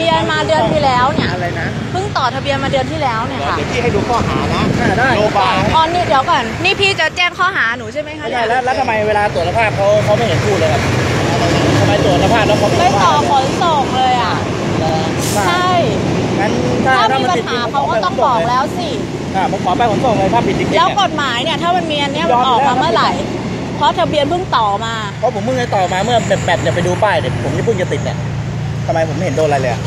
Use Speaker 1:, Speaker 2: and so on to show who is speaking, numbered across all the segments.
Speaker 1: บียนมาเดือนที่แล้วเนี่ย
Speaker 2: อะไรนะ
Speaker 1: เพิ่งต่อทะเบียนมาเดือนที่แล้วเนี่ยค่ะ
Speaker 2: เดี๋ยวพี่ให้ดูข้อหานะได้โลบาย
Speaker 1: อ๋อนี่เดี๋ยวก่อนนี่พี่จะแจ้งข้อหาหนูใช่ไหมคะ
Speaker 2: ใช่แล้วทำไมเวลาตรวจสภาพเขาไม่เห็นพูดเลยครับทำไมตรวจสภาพแล้วเขา
Speaker 1: ไม่ต่อขนส่งเลยอ่ะใช่
Speaker 2: งั้น
Speaker 1: ถ้ามีปัญหาเขาก็ต้องบอกแล้วสิ
Speaker 2: ผมขอไปขนส่งเลยถ้าผิดจริงๆ
Speaker 1: แล้วกฎหมายเนี่ยถ้ามันมีอันนี้มันออกมาเมื่อไหร่เพราะทะเบียนเพิ่งต่อมา
Speaker 2: เพราะผมเพิ่งจะต่อมาเมื่อแบบจะไปดูป้ายเดี๋ยวผมจะเพิ่งจะติดเนี่ยทำไมผมไม่เห็นโดนอะไรเลย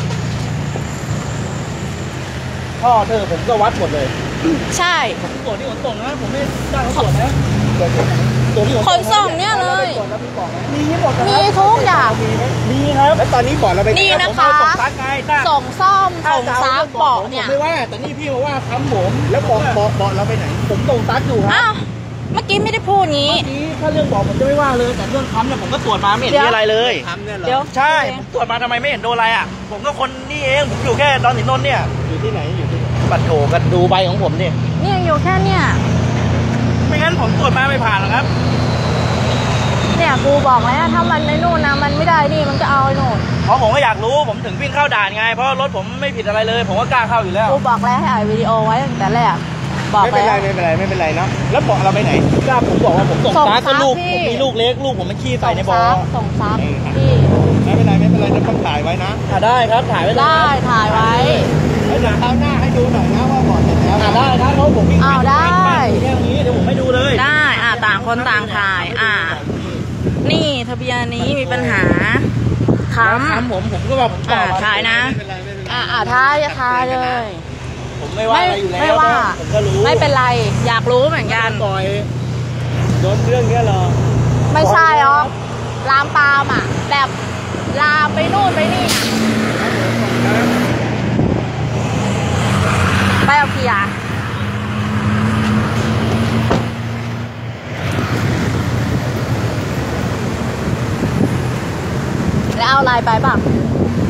Speaker 2: ท่อเธอผมก็วัดหมดเลย
Speaker 1: ใช่
Speaker 2: ผมตรวจที่ขนส่งนะผมไม่ได้เขาตรวจนะ
Speaker 1: ขนส่งเนี่ยเลยมีทุกอย่าง
Speaker 2: มีครับแล้วตอนนี้บอกเราไป
Speaker 1: นี่นะคะส่งซ่อมส่งซักเบาะเนี่ย
Speaker 2: ไม่ว่าแต่นี่พี่มาว่าค้ำผมแล้วเบาะเราไปไหนผมส่งซักอยู่ครับ
Speaker 1: เมื่อกี้ไม่ได้พูดงี้
Speaker 2: ถ้าเรื่องบอกผมจะไม่ว่าเลยแต่เรื่องค้ำเนี่ยผมก็ตรวจมาไม่เห็นมีอะไรเลย
Speaker 1: เดี๋ยว
Speaker 2: ใช่ผมตรวจมาทำไมไม่เห็นโดนอะไรอ่ะผมก็คนนี่เองผมอยู่แค่ดอนหินนนท์เนี่ยอยู่ที่ไหนบัตรโถกันดูใบของผมเนี่ย
Speaker 1: อยู่แค่เนี่ย
Speaker 2: ไม่งั้นผมตรวจมาไม่ผ่านหรอกครับ
Speaker 1: เนี่ยกูบอกแล้วถ้ามันในนู่นนะมันไม่ได้นี่มันก็เอาไอ้นู่น
Speaker 2: เพราะผมก็อยากรู้ผมถึงวิ่งเข้าด่านไงเพราะรถผมไม่ผิดอะไรเลยผมก็กล้าเข้าอยู่แล้ว
Speaker 1: กูบอกแล้วให้ถ่ายวิดีโอไว้ตั้งแต่แรกบอก
Speaker 2: ไม่เป็นไรนะแล้วบอกเราไปไหนกล้าผมบอกว่าผมส่งซักก็ลูกผมมีลูกเล็กลูกผมมันขี้ใส่ในบ่อ
Speaker 1: ส่งซักพี่
Speaker 2: ไม่เป็นไรต้องถ่ายไว้นะได้ครับถ่ายไว้
Speaker 1: ได้ถ่ายไว้
Speaker 2: แล้วเดี๋ยวคราวหน้าให้ดูหน่อยนะว่าบ่อเสร็จแล้วได้ครับรถผมวิ่ง
Speaker 1: ได้
Speaker 2: แค่นี้เดี๋ยวผมไม่ดูเลย
Speaker 1: ได้ต่างคนต่างถ่ายนี่ทะเบียนนี้มีปัญหาค้
Speaker 2: ำผมก็ว่าผมต่อ
Speaker 1: ถ่ายนะถ่ายเลย
Speaker 2: ผมไม่ว่าอะไรอยู่แล้วผมก็รู้
Speaker 1: ไม่เป็นไรอยากรู้เหมือนกัน
Speaker 2: ต่อยโดนเรื่องนี้เหรอ
Speaker 1: ไม่ใช่หรอกลามปามแบบลามไปนู่นไปนี่ไปเอาเกียร์แล้วเอาลายไปป่ะ